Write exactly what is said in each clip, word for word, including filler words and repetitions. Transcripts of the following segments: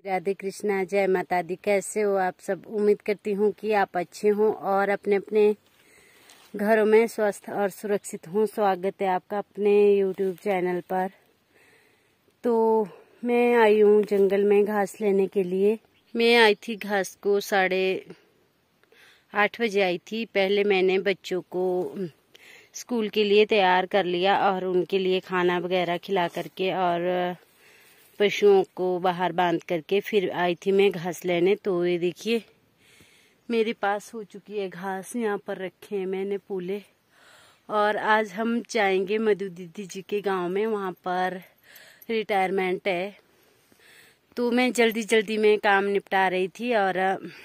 राधे कृष्णा, जय माता दी। कैसे हो आप सब? उम्मीद करती हूँ कि आप अच्छे हों और अपने अपने घरों में स्वस्थ और सुरक्षित हों। स्वागत है आपका अपने यूट्यूब चैनल पर। तो मैं आई हूँ जंगल में घास लेने के लिए। मैं आई थी घास को साढ़े आठ बजे आई थी। पहले मैंने बच्चों को स्कूल के लिए तैयार कर लिया और उनके लिए खाना वगैरह खिला करके और पशुओं को बाहर बांध करके फिर आई थी मैं घास लेने। तो ये देखिए मेरे पास हो चुकी है घास, यहाँ पर रखे हैं मैंने पूले। और आज हम जाएंगे मधु दीदी जी के गांव में, वहाँ पर रिटायरमेंट है। तो मैं जल्दी जल्दी में काम निपटा रही थी और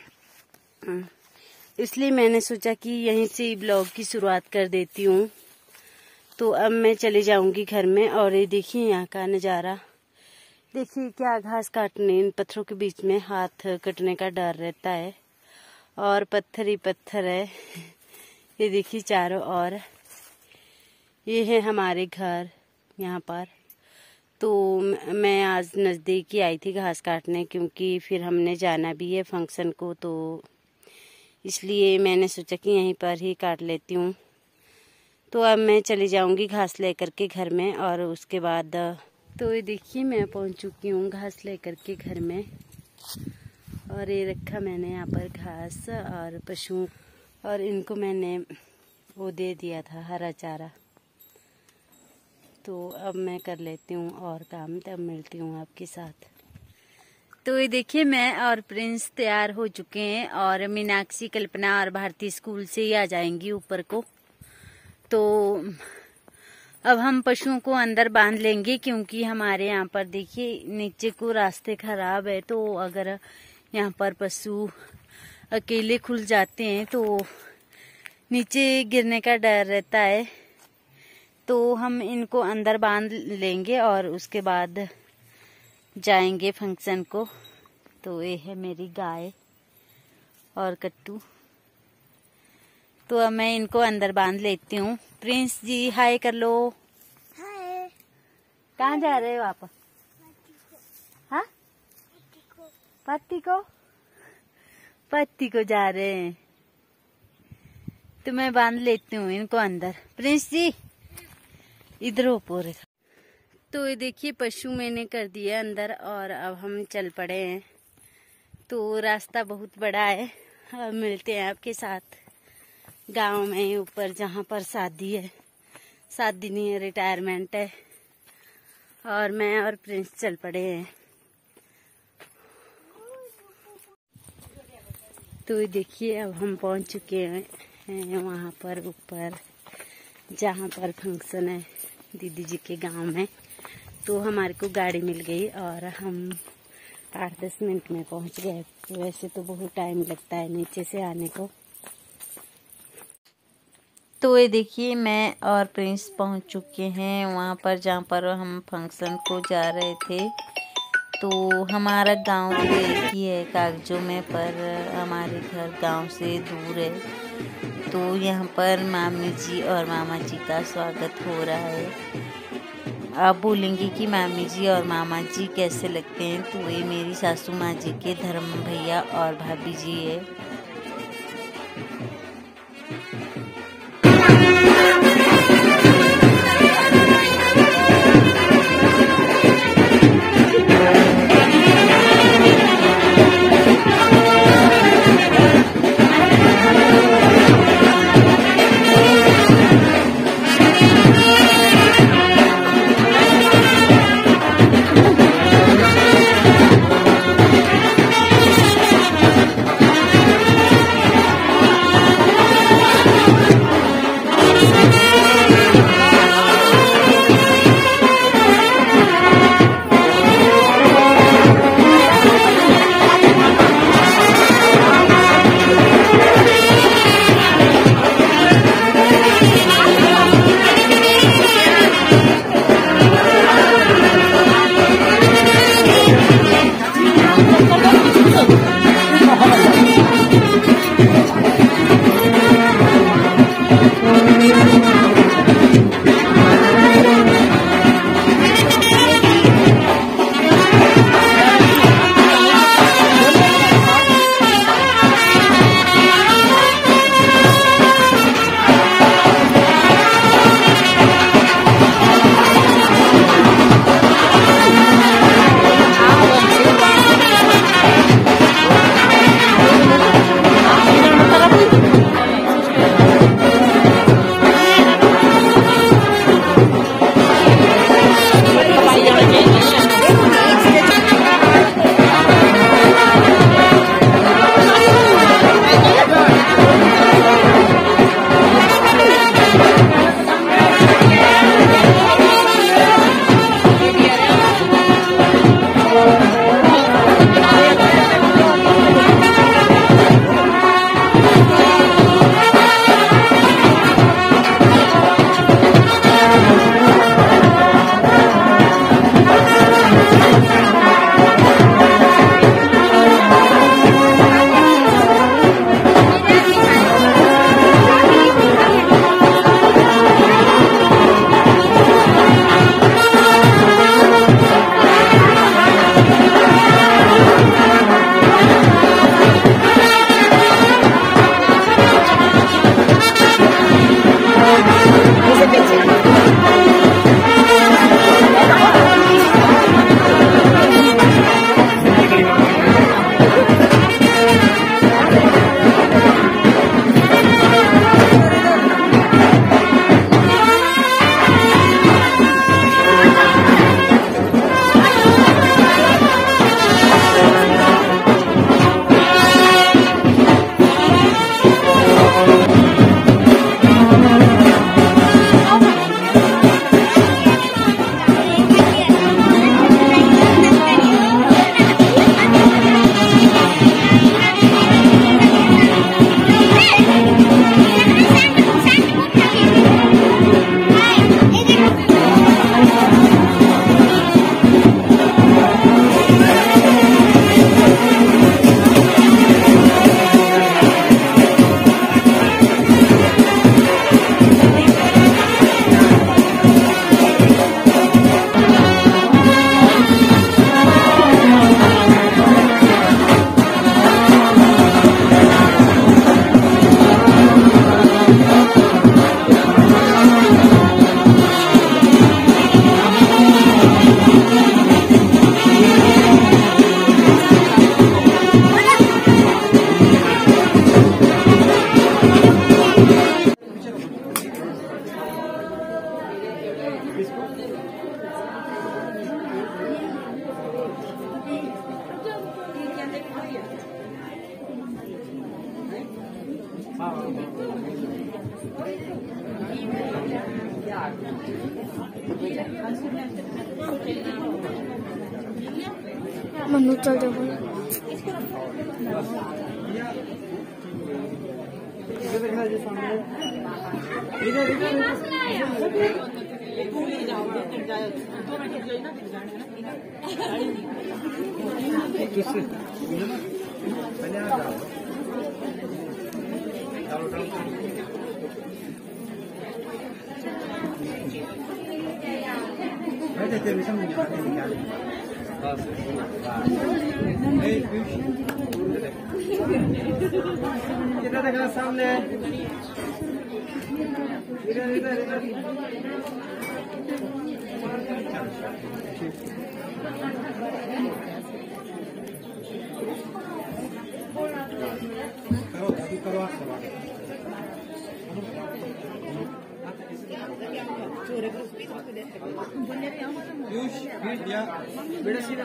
इसलिए मैंने सोचा कि यहीं से ब्लॉग की शुरुआत कर देती हूँ। तो अब मैं चली जाऊंगी घर में। और ये देखिए यहाँ का नज़ारा देखिए, क्या घास काटने इन पत्थरों के बीच में हाथ कटने का डर रहता है और पत्थर ही पत्थर है। ये देखिए चारों ओर, ये है हमारे घर यहाँ पर। तो मैं आज नज़दीक ही आई थी घास काटने, क्योंकि फिर हमने जाना भी है फंक्शन को, तो इसलिए मैंने सोचा कि यहीं पर ही काट लेती हूँ। तो अब मैं चली जाऊँगी घास लेकर के घर में। और उसके बाद तो ये देखिए मैं पहुंच चुकी हूँ घास लेकर के घर में। और ये रखा मैंने यहाँ पर घास और पशु, और इनको मैंने वो दे दिया था हरा चारा। तो अब मैं कर लेती हूँ और काम, तब मिलती हूँ आपके साथ। तो ये देखिए मैं और प्रिंस तैयार हो चुके हैं और मीनाक्षी, कल्पना और भारती स्कूल से ही आ जाएंगी ऊपर को। तो अब हम पशुओं को अंदर बांध लेंगे, क्योंकि हमारे यहाँ पर देखिए नीचे को रास्ते खराब है। तो अगर यहाँ पर पशु अकेले खुल जाते हैं तो नीचे गिरने का डर रहता है। तो हम इनको अंदर बांध लेंगे और उसके बाद जाएंगे फंक्शन को। तो ये है मेरी गाय और कट्टू। तो अब मैं इनको अंदर बांध लेती हूँ। प्रिंस जी हाय कर लो। हाय। कहाँ जा रहे हो आप? हाँ, पत्ती को पत्ती को जा रहे हैं। तो मैं बांध लेती हूँ इनको अंदर। प्रिंस जी इधर हो पूरे। तो ये देखिए पशु मैंने कर दिया अंदर और अब हम चल पड़े हैं। तो रास्ता बहुत बड़ा है। अब मिलते हैं आपके साथ गांव में ऊपर, जहाँ पर शादी है। शादी नहीं है, रिटायरमेंट है। और मैं और प्रिंस चल पड़े हैं। तो देखिए अब हम पहुंच चुके हैं वहाँ पर ऊपर, जहाँ पर फंक्शन है दीदी जी के गांव में। तो हमारे को गाड़ी मिल गई और हम आठ दस मिनट में पहुंच गए। तो वैसे तो बहुत टाइम लगता है नीचे से आने को। तो ये देखिए मैं और प्रिंस पहुंच चुके हैं वहाँ पर जहाँ पर हम फंक्शन को जा रहे थे। तो हमारा गांव तो एक ही है कागजों में, पर हमारे घर गांव से दूर है। तो यहाँ पर मामी जी और मामा जी का स्वागत हो रहा है। आप बोलेंगे कि मामी जी और मामा जी कैसे लगते हैं? तो ये मेरी सासू माँ जी के धर्म भैया और भाभी जी है। मनु चल जाओ। कितना देखना सामने इधर इधर इधर करो अभी करो बेटा सीधा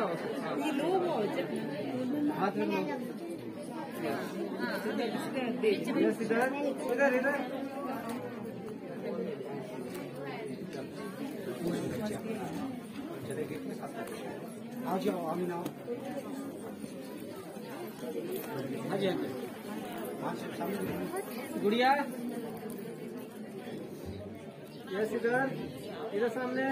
हाथ में इधर इधर इधर आ जाओ आमीन आओ हाँ जी हाँ जी गुड़िया यस इधर इधर सामने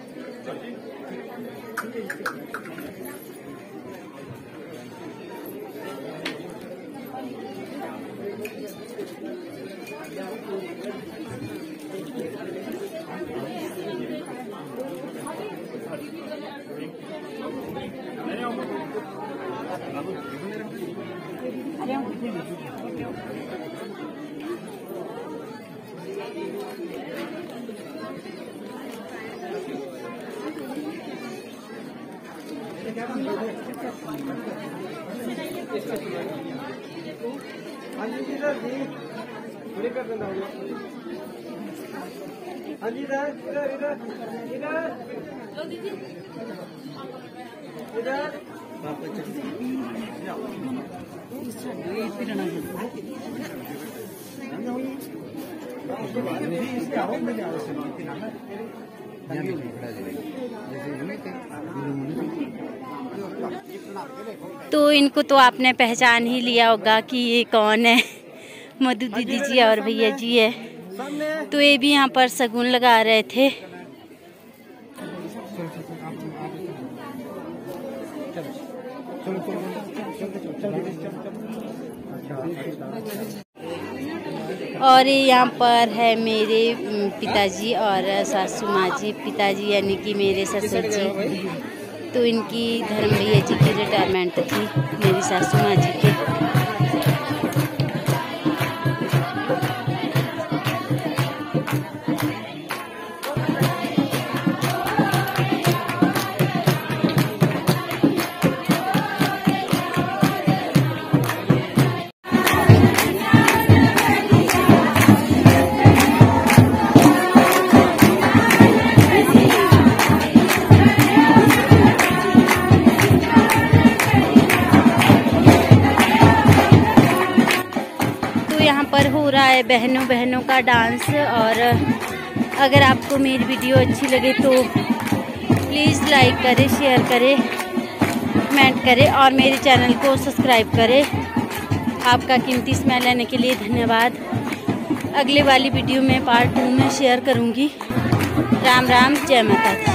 हाँ जी इधर जी थोड़ी कर देना होगा हाँ जी इधर इधर इधर इधर इधर तो इनको तो आपने पहचान ही लिया होगा कि ये कौन है। मधु दीदी जी और भैया जी है। तो ये भी यहाँ पर शगुन लगा रहे थे। और यहाँ पर है मेरे पिताजी और सासू माँ जी। पिताजी यानी कि मेरे ससुर जी। तो इनकी धर्म भैया जी की रिटायरमेंट थी मेरी सासू माँ जी के। पर हो रहा है बहनों बहनों का डांस। और अगर आपको मेरी वीडियो अच्छी लगे तो प्लीज़ लाइक करें, शेयर करें, कमेंट करें और मेरे चैनल को सब्सक्राइब करें। आपका कीमती समय लेने के लिए धन्यवाद। अगले वाली वीडियो में पार्ट टू में शेयर करूँगी। राम राम, जय माता दी।